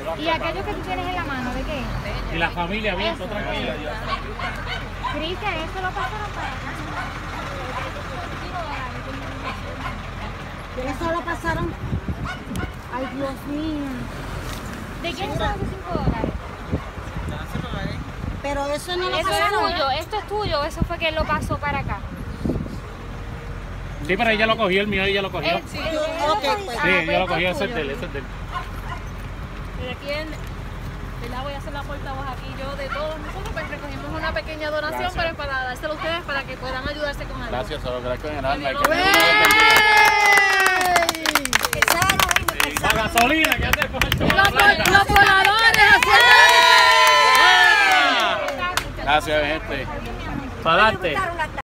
¿Y aquello que tú tienes en la mano, de qué? Y la familia bien, todo tranquila. Cristian, eso lo pasaron para acá. Eso lo pasaron. Ay, Dios mío. ¿De quién son esos $5? Pero eso no lo Eso es pasaron. tuyo, esto es tuyo, eso fue que él lo pasó para acá. Sí, pero ella lo cogió, el mío ella lo cogió. Sí, Ok, pues. Sí, yo lo cogí, ese es de él, ese es de él. De aquí ¿verdad? Voy a hacer la portavoz aquí yo de todos nosotros, pues recogimos una pequeña donación para dárselo a ustedes para que puedan ayudarse con algo. Gracias, se lo agradezco en el alma. La gasolina, ¿qué haces con el Los voladores haciendo. Gracias, gente. Para darte.